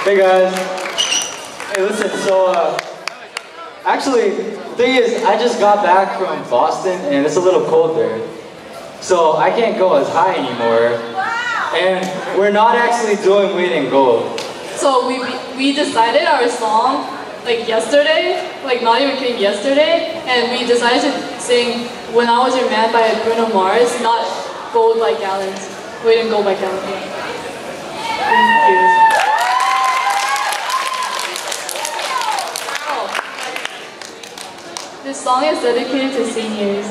Hey guys. Hey, listen, so actually, the thing is, I just got back from Boston and it's a little cold there. So I can't go as high anymore. And we're not actually doing Weight in Gold. So we decided our song like yesterday, like not even kidding, yesterday, and we decided to sing When I Was Your Man by Bruno Mars, not Gold by Gallons. Weight in Gold by Gallons. Thank you. This song is dedicated to seniors.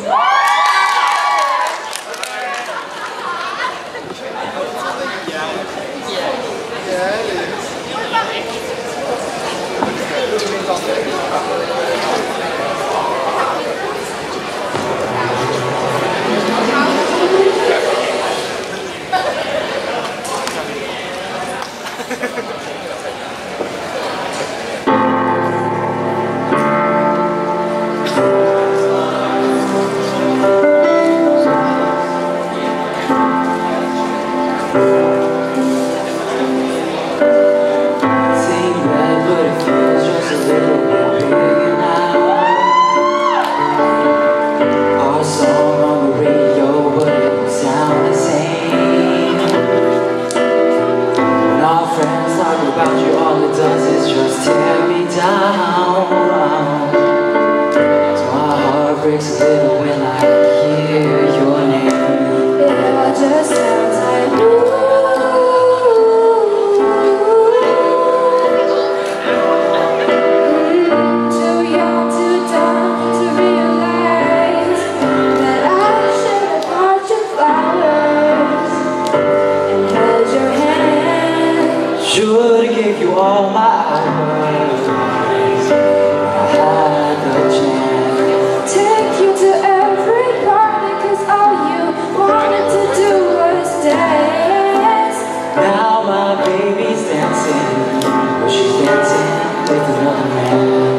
Should've gave you all my hours. I had the chance. Take you to every party, 'cause all you wanted to do was dance. Now my baby's dancing, but she's dancing with another man.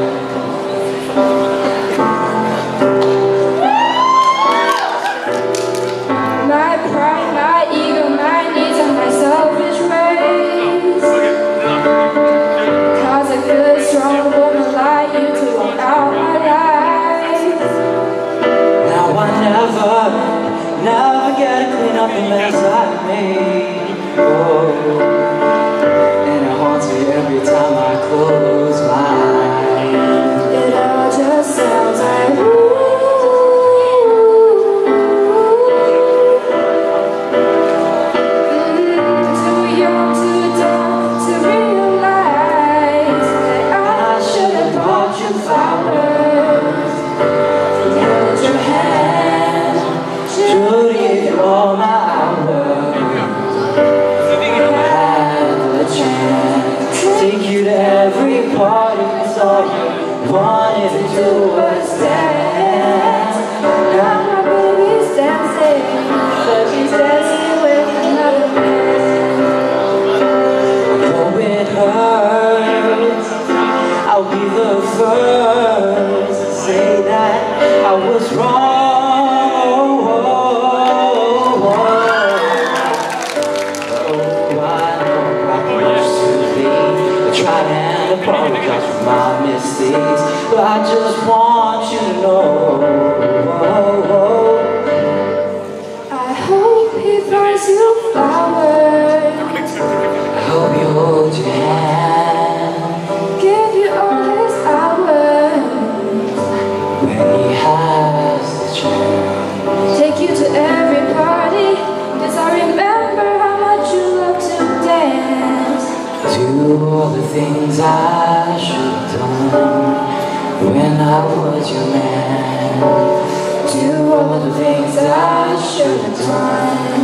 My pride, my ego, my needs, and my selfish ways. Cause a good, strong woman like you to walk out my life. Now I never get to clean up the mess I made. Oh, and it haunts me every time I close my eyes. It all just sounds like ooh. Too young, too dumb to realize that I should have bought you flowers. Held your hand, Should've gave you all my hours. I had the chance. Take you to every party, 'cause all you wanted to do was dance. now my baby's dancing, but she's dancing with another man. Though it hurts, I'll be the first to say that I was wrong. Oh, I know I used to be. I tried and apologize for my mistakes, but I just want you to know. I hope he buys you flowers, I hope you hold your hand give you all his hours, when he has the chance. take you to every party, 'cause I remember how much you love to dance. Do all the things I should have done when I was your man. Do all the things I should have done